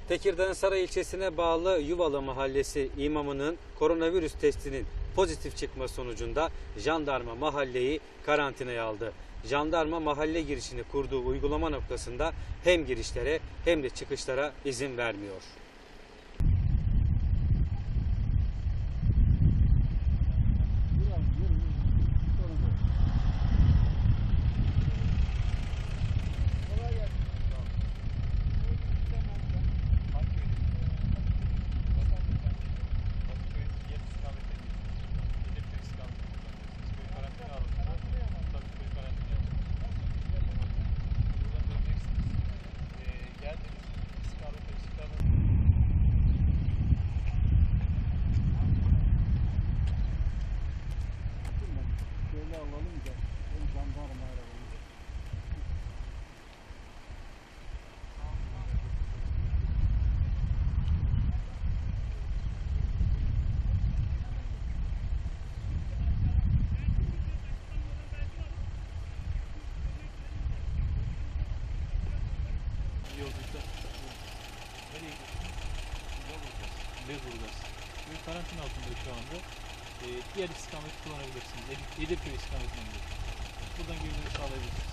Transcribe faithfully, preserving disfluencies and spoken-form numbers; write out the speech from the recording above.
Tekirdağ'ın Saray ilçesine bağlı Yuvalı Mahallesi imamının koronavirüs testinin pozitif çıkma sonucunda jandarma mahalleyi karantinaya aldı. Jandarma mahalle girişini kurduğu uygulama noktasında hem girişlere hem de çıkışlara izin vermiyor. Yolculukta nereye gidiyorsun? Bezburgaz. Ve karantina altında şu anda. Ee, diğer istikameti kullanabilirsiniz. Edip, Edipköy istikametine gidiyorsunuz. Buradan geri dönüş sağlayabilirsiniz.